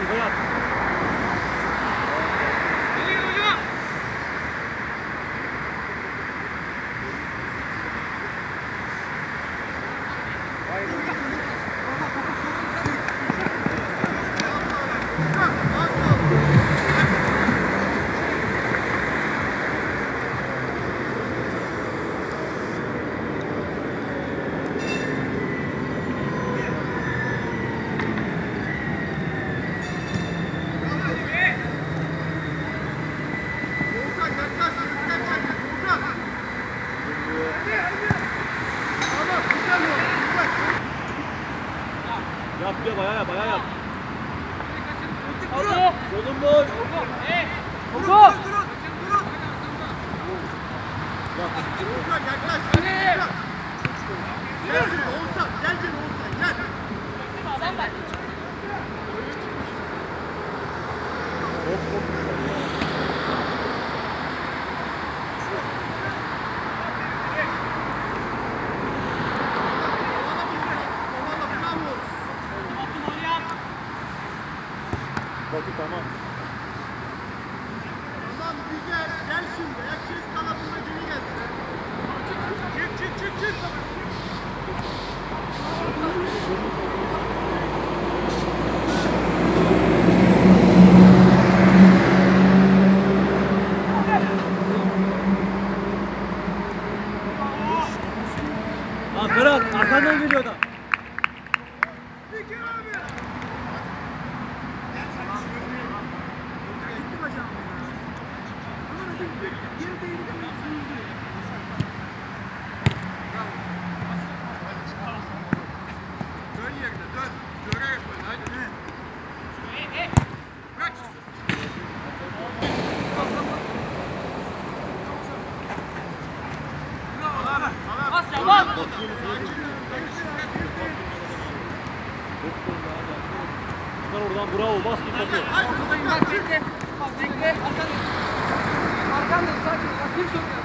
Koyar. Yap ya, bayağı yap, bayağı yap. Yolun boş. Oku. Yaklaş. Gelsin Oğuzhan, gel Oğuzhan, gel. Sen bak. Batu tamam. Tamam güzel, gel şimdi. Herkes kanadına geri gelsin. Çık. Lan Ferhat, arkandan geliyor adam. Dön yerine, dön. Görerek oyna, hadi. Bırak. Bas ya bas. Buradan oradan bravo, bas git Batu. Ortadayım bak bekle. Bak bekle. Arkandayım sakin. Bak kim sokuyor?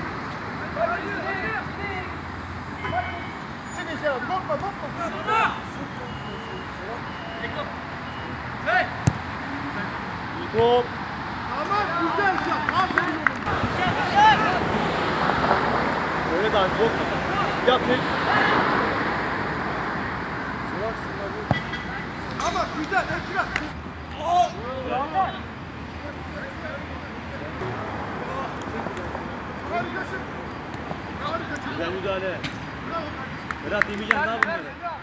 Çık içeri, topla. Hey. İyi top. Tamam, güzel yap. Aferin. Öyle de abi, top. Yap tek. Ama güzel, ekran. Harikasın. Güzel müdahale. Ferhat yemeyeceksin daha bunları.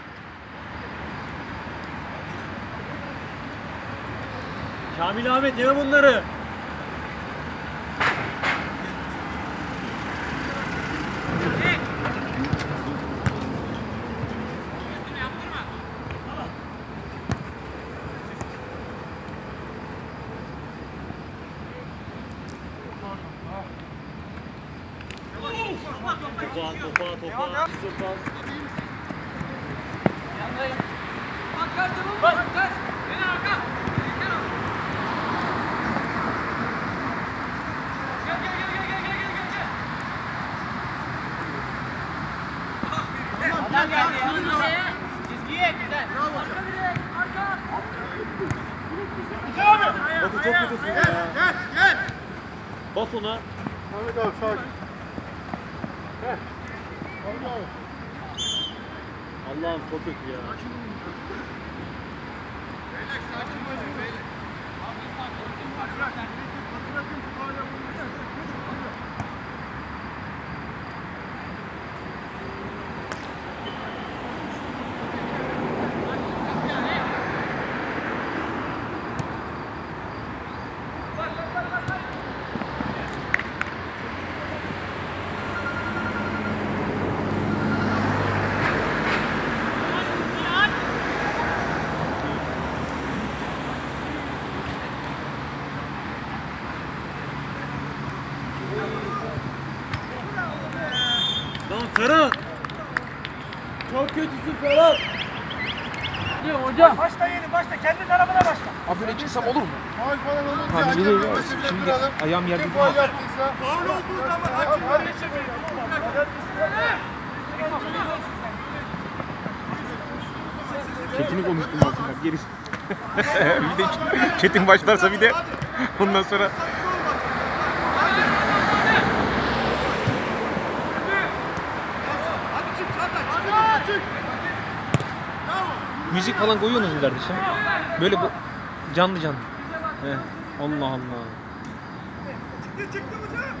Kamil Ahmet yeme bunları. Topa. Yandayım. Bak kaç tamam mı? Bak kaç. Beni arka. Gel. Adam geldi ya. Çizgiye güzel. Arka direk. Arka. Batu çok kötüsün ya. Gel. Bas ona. Ahmet abi sakin. Gel. Allah'ım. Allah'ım çok kötü ya. Beyler sakin oynayın beyler. Bırakın hala bunu. Lan Ferhat! Çok kötüsün Ferhat! Hocam. Başla kendi tarafına başla. Abi böyle çıksam olur mu? Faul falan olunca Tamam, hakem iyi, görmesi bile şimdi duralım. ayağım yerde Kim durmaz. faul yaptıysa. Faul olduğu zaman hakem görmesi. Çekini konuştum aslında. Gerisi. Bir de Çetin başlarsa bir de ondan sonra Hadi çık Çağatay, çık. Bravo. müzik falan koyuyorsunuz mu kardeşim? Böyle bu canlı canlı. He. Allah Allah. Çıktı hocam.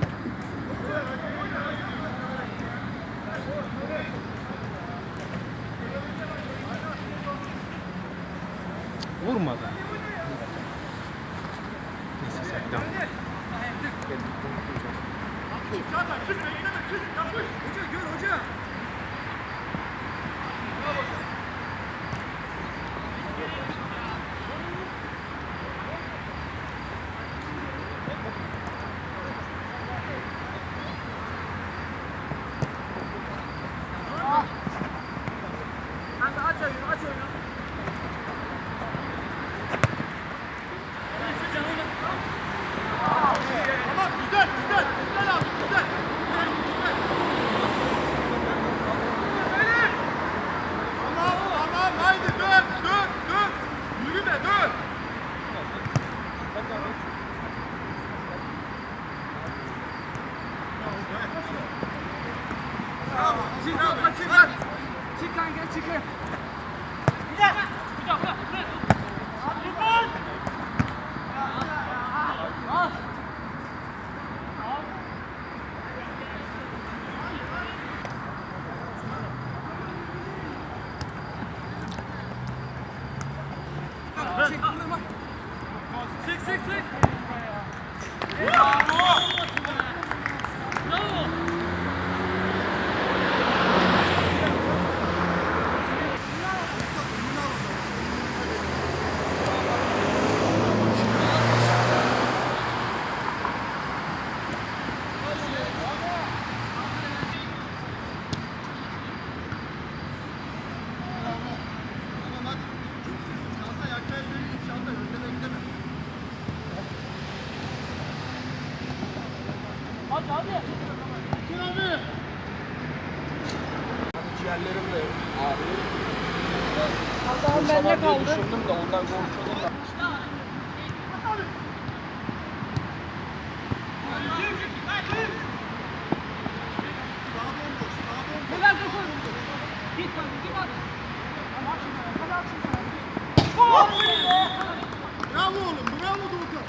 Vurmadı. Neyse sen devam. Çık Çağatay, çık. Bekleme, çık. Yapış. Hoca gör hoca. Tamam, güzel, güzel. Güzel abi, güzel. Güzel. Tamam, tamam. Haydi dön, dön, dön. Yürü be, dön. Bravo, çık abi, çık. Çık kanka çık. Sık, sık, sık. Tamam hadi. Çağatay arkaya dönün. Çağatay önde bekleme. Çık abi. Ciğerlerim de ağrıyor. Allah'ım bende kaldı. Düşündüm de ondan korkuyordum da. Sağa bomboş, sağa bomboş. Biraz dokun. Git kanka git at. Bravo oğlum, bravo Doğukan.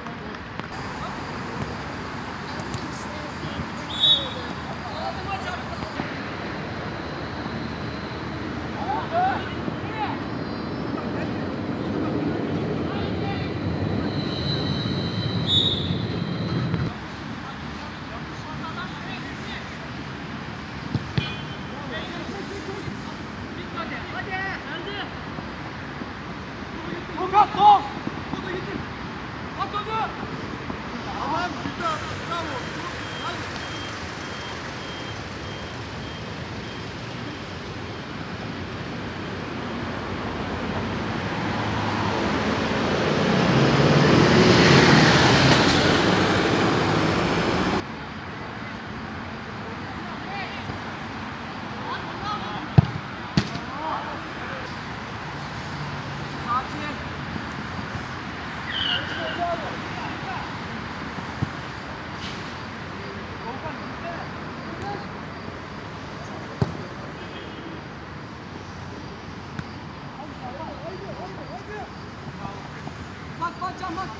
Tamam, güzel, bravo. Hadi. Bak bak can bak.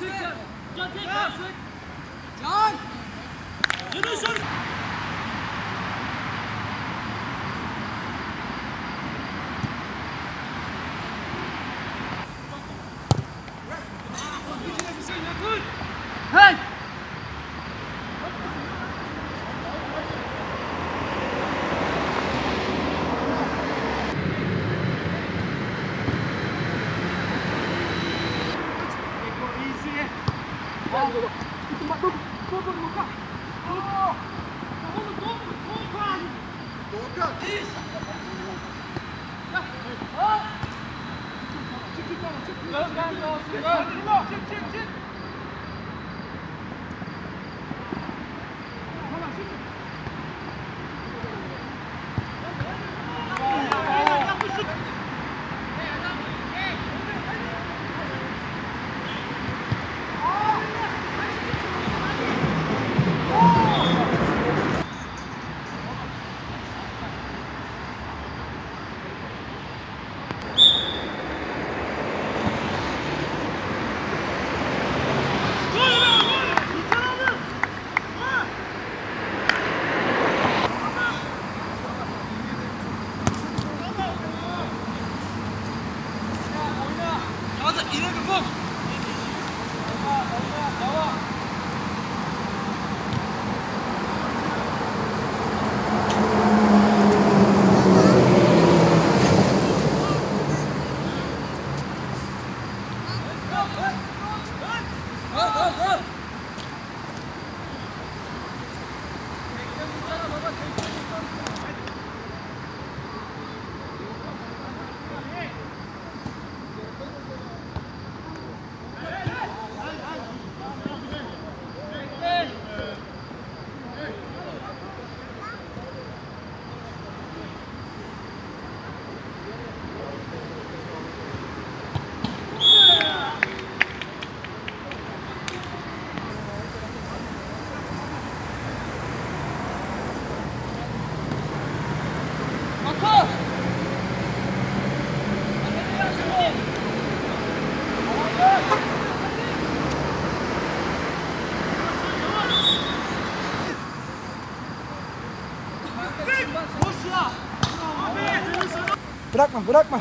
Bırakma, bırakma.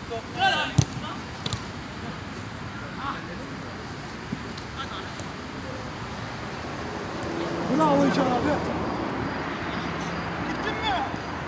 Bravo İlker abi. Gittin mi?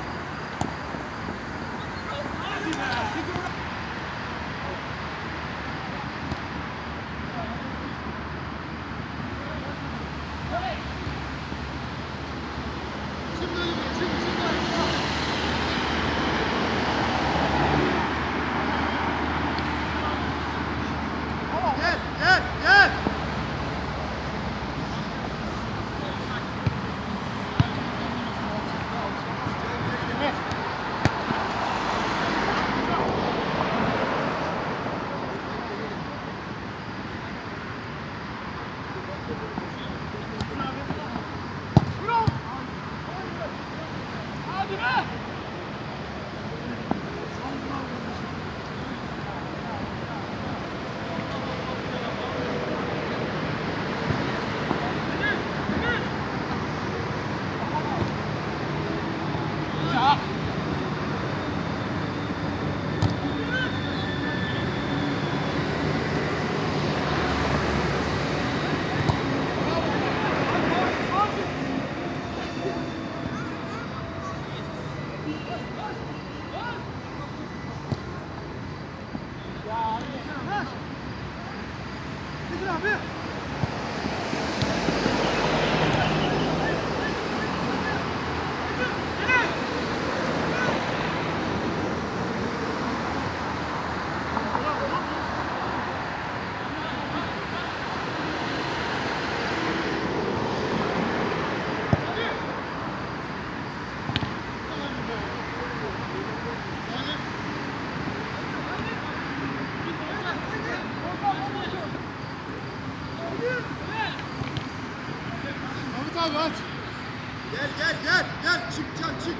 Gel çık çık.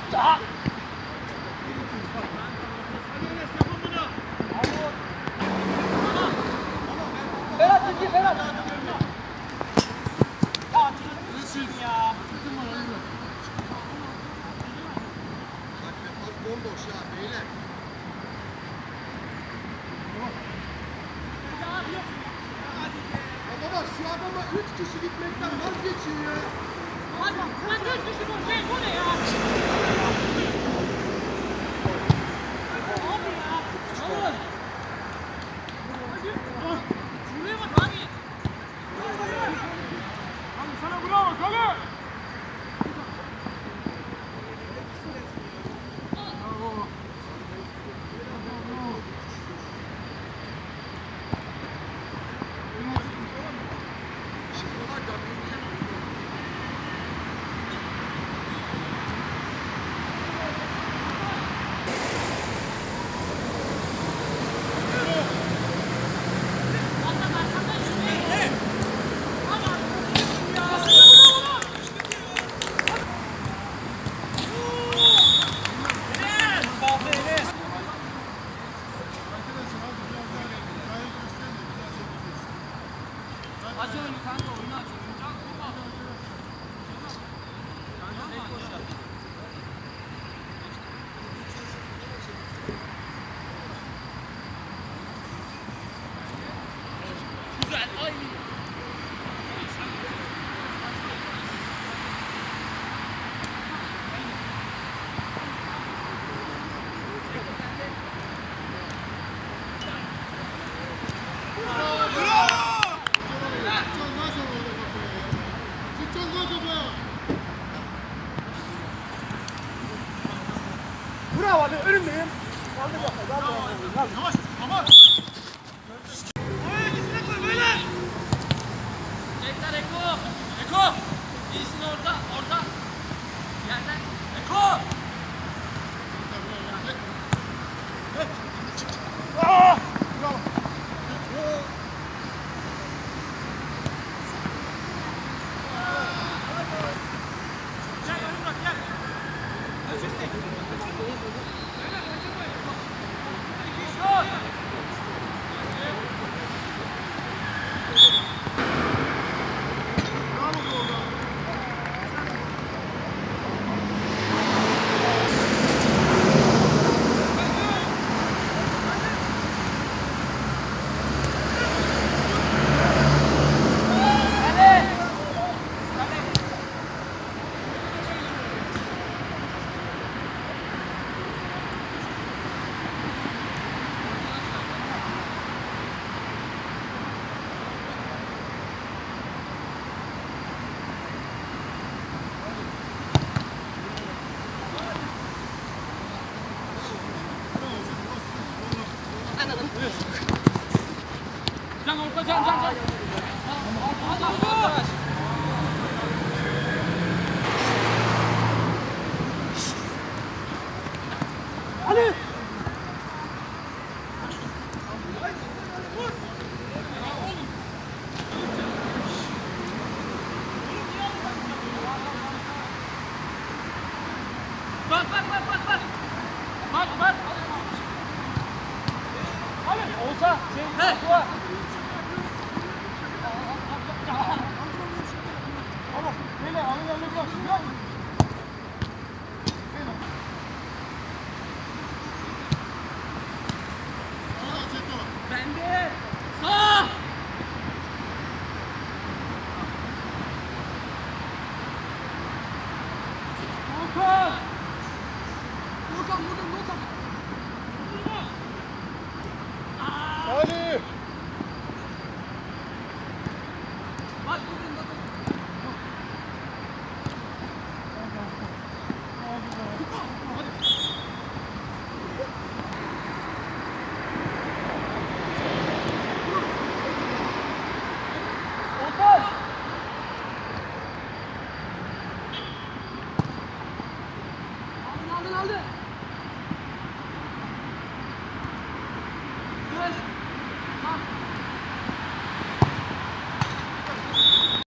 Ferhat çekil Ferhat. Bak defans bomboş ya beyler. Ya baba şu adama 3 kişi gitmekten vazgeçin ya. Aç oyunu kanka oyunu aç. Güzel aynı. Bravo hadi önündeyim. Yavaş tamam. Tekrar Eko. Eko. İyisin orada. Orada. Yerden. Eko. Can orta can. Ali. Bak. Abi olsa Tuğa. Tamam. Beyler alın önüne bırak. Bırak. Bende. Sağ. Volkan. Ali. Bak buradan. Aldı. Güzel. Bak.